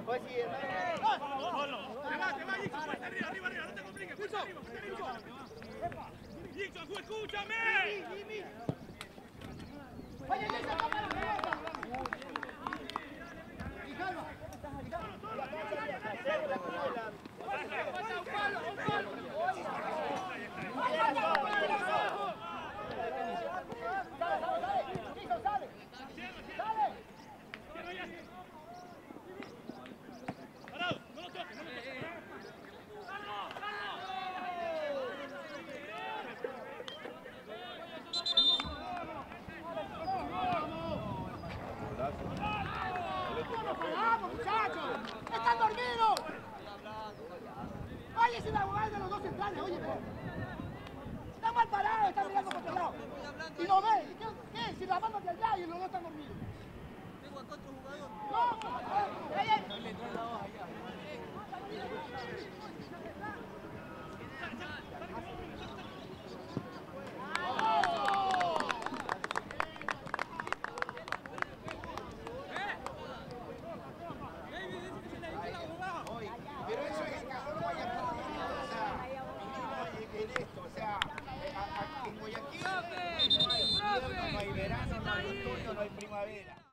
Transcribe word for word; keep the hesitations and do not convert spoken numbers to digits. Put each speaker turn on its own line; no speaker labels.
Pues sí, hermano.
Te va, te va, Dixon, fuerte arriba, arriba, arriba, no te compliques, fuerte arriba, fuerte arriba. Dixon, escúchame.
Oye, Dixon, toma la pelota. Y calma.
Falta un palo, un palo.
Sale, sale, sale. Dixon, sale. Sale.
Parado, no lo toques, no lo toques.
¡Vamos, muchachos! ¡Están dormidos! Oye, si la jugada de los dos centrales, oye, están mal parados, están mirando por otro lado. Y no ven, ¿qué? ¿Qué? Si la mano de allá y los dos están dormidos.
Tengo acá otro jugador.
No, ¡ey!
No le entró la hoja allá.
Pero eso es el cajón Guayaquil, o sea, vivimos en esto, o sea, en Guayaquil no hay invierno, no hay verano, no hay otoño, no hay primavera.